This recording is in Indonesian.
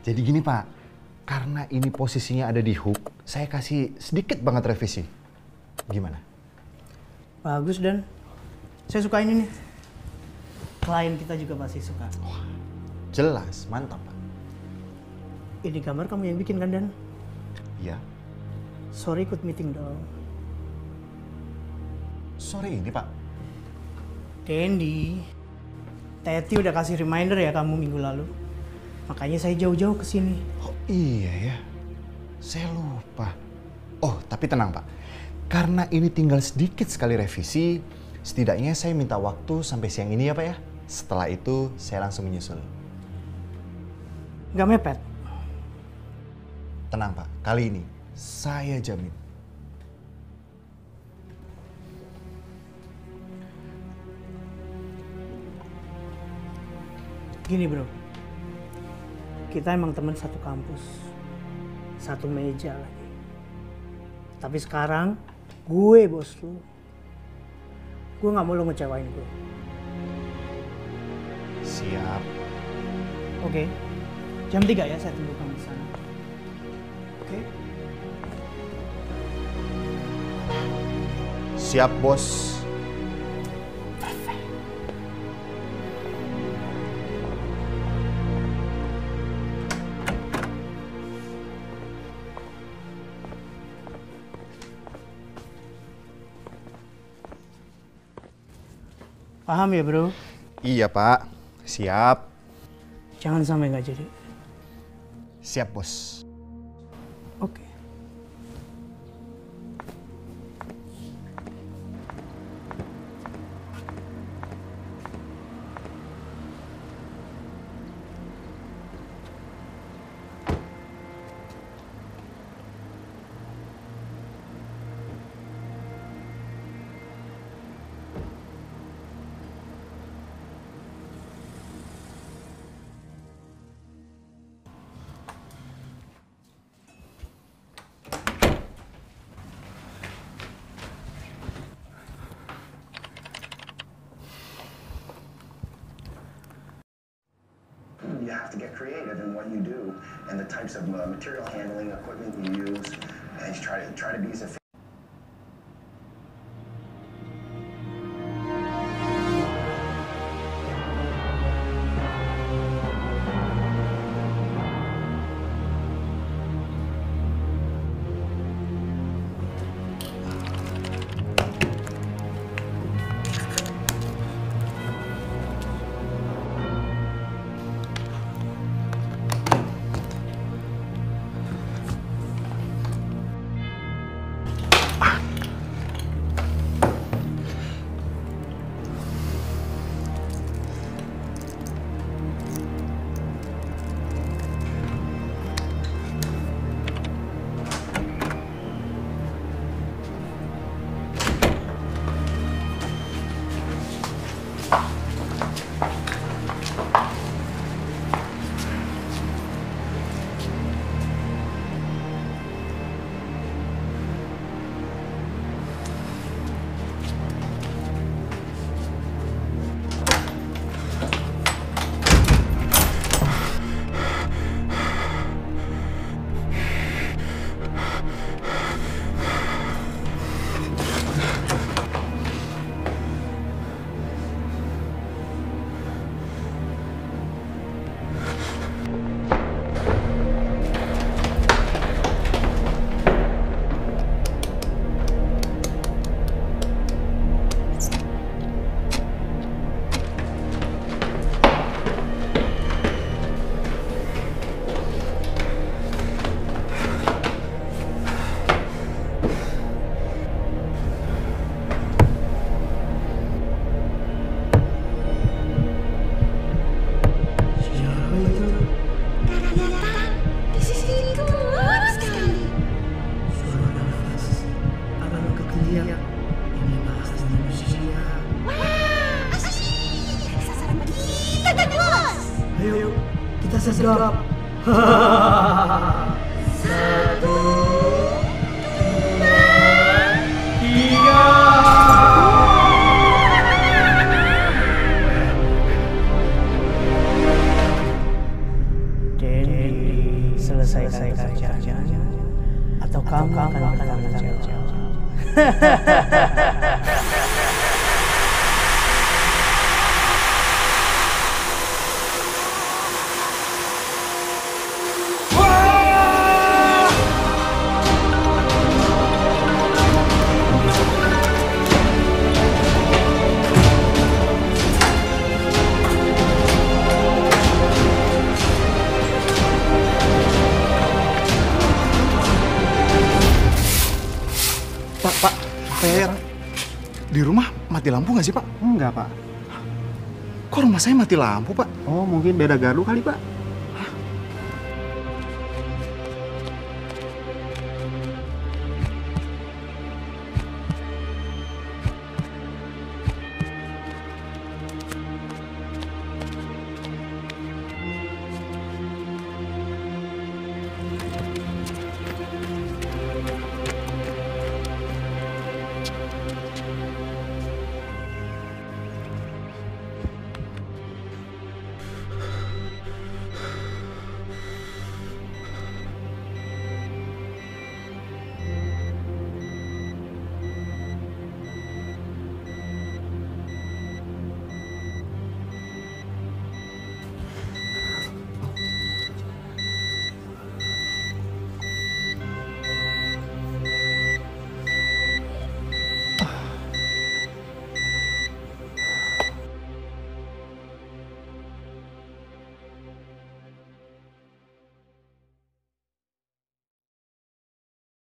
Jadi gini Pak, karena ini posisinya ada di hook, saya kasih sedikit banget revisi. Gimana? Bagus Dan. Saya suka ini nih. Klien kita juga pasti suka. Wah, jelas, mantap Pak. Ini gambar kamu yang bikin kan Dan? Iya. Sorry ikut meeting dong. Sore ini Pak. Dendi, Teti udah kasih reminder ya kamu minggu lalu. Makanya saya jauh-jauh ke sini. Oh iya ya, saya lupa. Oh tapi tenang Pak, karena ini tinggal sedikit sekali revisi, setidaknya saya minta waktu sampai siang ini ya Pak ya. Setelah itu saya langsung menyusul. Gak mepet? Tenang Pak, kali ini saya jamin. Gini bro, kita emang teman satu kampus, satu meja lagi. Tapi sekarang gue bos lu. Gue gak mau lu ngecewain gue. Siap. Oke, jam 3 ya saya tunggu kamu di sana. Oke? Siap bos. Paham ya bro? Iya Pak, siap. Jangan sampai nggak jadi. Siap bos. Oke. You have to get creative in what you do and the types of material handling equipment you use, and you try to be as efficient. sedap. Satu, dua, tiga. Dendi. Per, di rumah mati lampu nggak sih Pak? Enggak, Pak. Kok rumah saya mati lampu Pak? Oh, mungkin beda gardu kali, Pak.